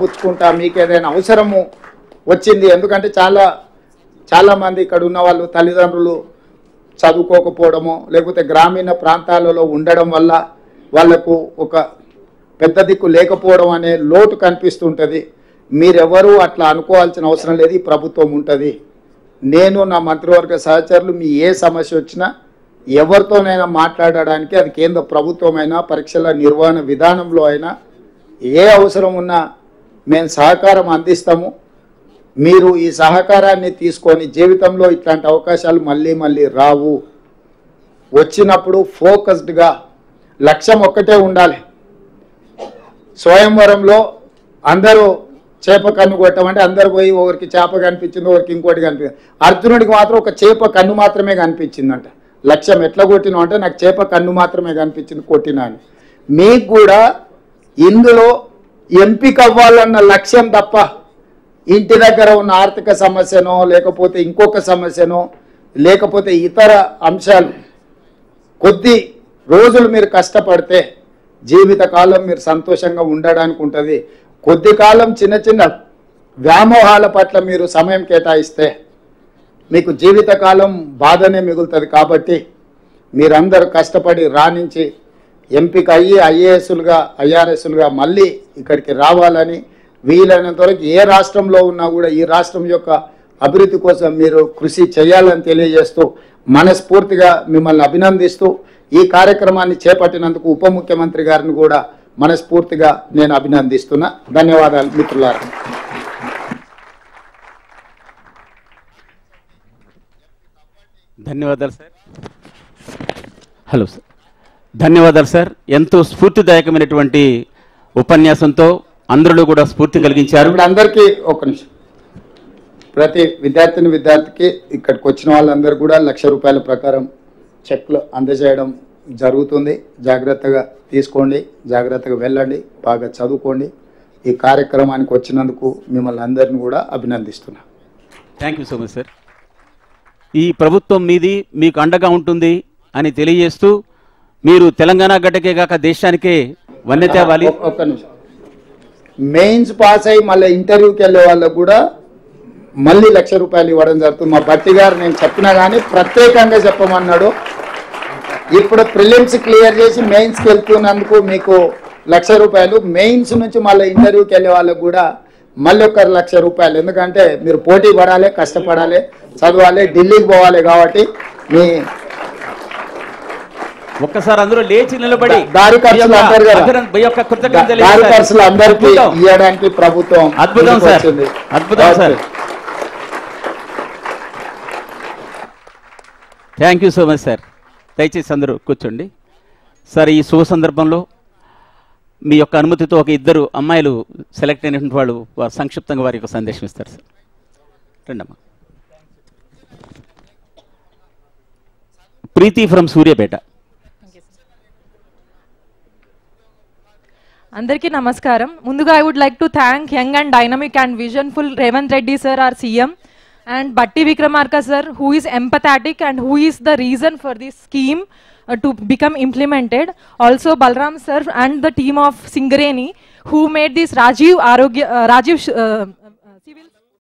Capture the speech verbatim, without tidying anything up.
పుచ్చుకుంటా, మీకు ఏదైనా అవసరము వచ్చింది, ఎందుకంటే చాలా చాలామంది ఇక్కడ ఉన్న వాళ్ళు తల్లిదండ్రులు చదువుకోకపోవడమో లేకపోతే గ్రామీణ ప్రాంతాలలో ఉండడం వల్ల వాళ్లకు ఒక పెద్ద దిక్కు లేకపోవడం అనే లోటు కనిపిస్తుంటుంది. మీరెవరూ అట్లా అనుకోవాల్సిన అవసరం లేదు, ఈ ప్రభుత్వం ఉంటుంది. నేను నా మంత్రివర్గ సహచరులు మీ ఏ సమస్య వచ్చినా ఎవరితోనైనా మాట్లాడడానికి, అది కేంద్ర ప్రభుత్వమైనా పరీక్షల నిర్వహణ విధానంలో అయినా ఏ అవసరం ఉన్నా మేము సహకారం అందిస్తాము. మీరు ఈ సహకారాన్ని తీసుకొని జీవితంలో ఇట్లాంటి అవకాశాలు మళ్ళీ మళ్ళీ రావు. వచ్చినప్పుడు ఫోకస్డ్గా లక్ష్యం ఒక్కటే ఉండాలి. స్వయంవరంలో అందరూ చేప కన్ను కొట్టమంటే అందరు పోయి ఒకరికి చేప కనిపించింది, ఒకరికి ఇంకోటి కనిపించింది. అర్జునుడికి మాత్రం ఒక చేప కన్ను మాత్రమే కనిపించిందంట. లక్ష్యం ఎట్లా కొట్టినా అంటే నాకు చేప కన్ను మాత్రమే కనిపించింది, కొట్టినా అని. మీకు కూడా ఇందులో ఎంపిక అవ్వాలన్న లక్ష్యం తప్ప ఇంటి దగ్గర ఉన్న ఆర్థిక సమస్యనో లేకపోతే ఇంకొక సమస్యనో లేకపోతే ఇతర అంశాలు, కొద్ది రోజులు మీరు కష్టపడితే జీవితకాలం మీరు సంతోషంగా ఉండడానికి ఉంటుంది. కొద్ది కాలం చిన్న చిన్న వ్యామోహాల పట్ల మీరు సమయం కేటాయిస్తే మీకు జీవితకాలం బాధనే మిగులుతుంది. కాబట్టి మీరందరూ కష్టపడి రాణించి ఎంపిక అయ్యి ఐఏఎస్లుగా ఐఆర్ఎస్లుగా మళ్ళీ ఇక్కడికి రావాలని, వీలైనంత వరకు ఏ రాష్ట్రంలో ఉన్నా కూడా ఈ రాష్ట్రం యొక్క అభివృద్ధి కోసం మీరు కృషి చేయాలని తెలియజేస్తూ మనస్ఫూర్తిగా మిమ్మల్ని అభినందిస్తూ ఈ కార్యక్రమాన్ని చేపట్టినందుకు ఉప ముఖ్యమంత్రి గారిని కూడా మనస్ఫూర్తిగా నేను అభినందిస్తున్నా. ధన్యవాదాలు మిత్రులారా. ధన్యవాదాలు సార్. హలో సార్, ధన్యవాదాలు సార్. ఎంతో స్ఫూర్తిదాయకమైనటువంటి ఉపన్యాసంతో అందరిలో కూడా స్ఫూర్తి కలిగించారు. ఇప్పుడు అందరికీ ఒక నిమిషం, ప్రతి విద్యార్థిని విద్యార్థికి ఇక్కడికి వచ్చిన వాళ్ళందరూ కూడా లక్ష రూపాయల ప్రకారం చెక్లు అందజేయడం జరుగుతుంది. జాగ్రత్తగా తీసుకోండి, జాగ్రత్తగా వెళ్ళండి, బాగా చదువుకోండి. ఈ కార్యక్రమానికి వచ్చినందుకు మిమ్మల్ని అందరిని కూడా అభినందిస్తున్నా. Thank you so much sir. ఈ ప్రభుత్వం మీది, మీకు అండగా ఉంటుంది అని తెలియజేస్తూ మీరు తెలంగాణ గడ్డకే కాక దేశానికే వన్నె తేవాలి. ఒక్క నిమిషం, మెయిన్స్ పాస్ అయ్యి మళ్ళీ ఇంటర్వ్యూకి వెళ్ళే వాళ్ళకు కూడా మళ్ళీ లక్ష రూపాయలు ఇవ్వడం జరుగుతుంది. మా భట్టి గారు నేను చెప్పినా కానీ ప్రత్యేకంగా చెప్పమన్నాడు. ఇప్పుడు ప్రిలిమ్స్ క్లియర్ చేసి మెయిన్స్కి వెళ్తున్నందుకు మీకు లక్ష రూపాయలు, మెయిన్స్ నుంచి మళ్ళీ ఇంటర్వ్యూకి వెళ్ళే వాళ్ళకు కూడా మళ్ళీ ఒక లక్ష రూపాయలు. ఎందుకంటే మీరు పోటీ పడాలి, కష్టపడాలి, చదవాలి, ఢిల్లీకి పోవాలి. కాబట్టి మీ ఒక్కసారి అందరూ లేచి నిలబడి దారి ఖర్చులు అంటారు కదా, దారి ఖర్చులు అందరికీ ఇవ్వడానికి ప్రభుత్వం అద్భుతం సార్, అద్భుతం sir. Thank you so much sir. దయచేసి అందరూ కూర్చోండి సార్. ఈ శుభ సందర్భంలో మీ యొక్క అనుమతితో ఒక ఇద్దరు అమ్మాయిలు సెలెక్ట్ అయినటువంటి వాళ్ళు వారు సంక్షిప్తంగా వారి యొక్క సందేశం ఇస్తారు సార్. రండమ్మా. ప్రీతి ఫ్రమ్ సూర్యాపేట. అందరికీ నమస్కారం. ముందుగా I would like to thank young and dynamic and visionful Revanth Reddy sir, our C M, and Batti Vikramarka sir, who is empathetic and who is the reason for this scheme uh, to become implemented. Also Balram sir and the team of Singareni, who made this Rajiv Arogya uh, Rajiv uh,